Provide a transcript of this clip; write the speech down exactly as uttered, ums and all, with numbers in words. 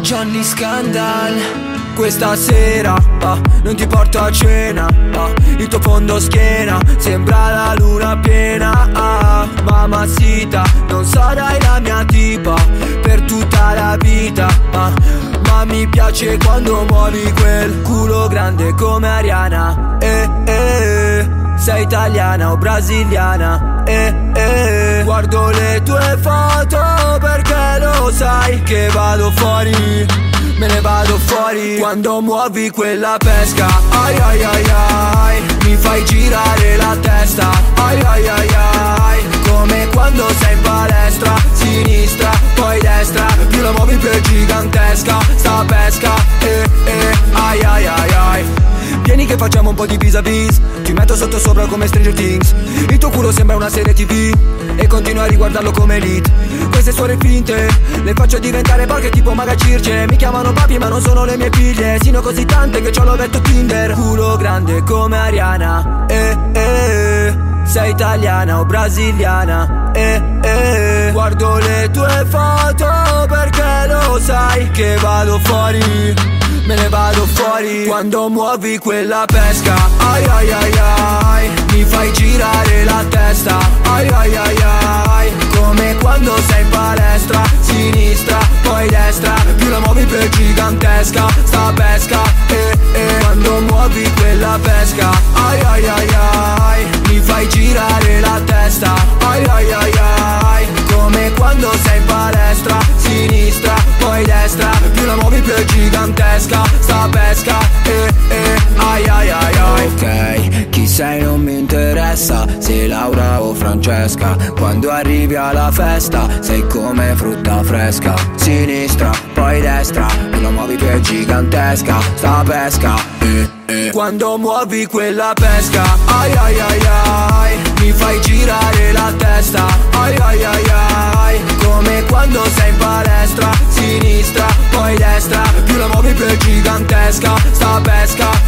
Johnny Scandal. Questa sera ah, non ti porto a cena, ah, il tuo fondo schiena sembra la luna piena, ah, mamacita, non sarai la mia tipa per tutta la vita, ah, ma mi piace quando muovi quel culo grande come Ariana. Eh, eh, sei italiana o brasiliana? Eh, eh, guardo le tue foto perché lo sai che vado fuori, me ne vado fuori quando muovi quella pesca. Ai ai ai ai, mi fai girare la testa. Ai ai ai ai, come quando sei in palestra, sinistra, poi destra, più la muovi più è gigantesca sta pesca. Eh eh, ai ai ai ai. Vieni che facciamo un po' di vis-a-vis, ti metto sotto sopra come Stranger Things. Il tuo culo sembra una serie tv e continuo a riguardarlo come Elite. Queste suore finte le faccio diventare porche tipo Maga Circe. Mi chiamano papi ma non sono le mie figlie, sino così tante che c'ho l'ovetto Tinder. Culo grande come Ariana. Eh eh, sei italiana o brasiliana? Eh eh, guardo le tue foto perché lo sai che vado fuori, me ne vado fuori quando muovi quella pesca. Ai ai ai ai, mi fai girare la testa. Ai ai ai ai, come quando sei in palestra, sinistra, poi destra, più la muovi più è gigantesca sta pesca. Eh eh, quando muovi quella pesca. Ai ai ai ai, mi fai girare la testa. Ai ai ai ai, come quando sei in palestra, sinistra, poi destra, più la muovi più è gigantesca sta pesca. Eh eh, ai ai ai ai. Ok, chi sei non mi interessa, se Laura o Francesca. Quando arrivi alla festa sei come frutta fresca, sinistra, poi destra, più la muovi più è gigantesca sta pesca. Eh eh, quando muovi quella pesca. Ai ai ai ai, mi fai girare la testa. Ai ai ai ai, come quando sei in palestra, sinistra, poi destra, più la muovi più è gigantesca sta pesca.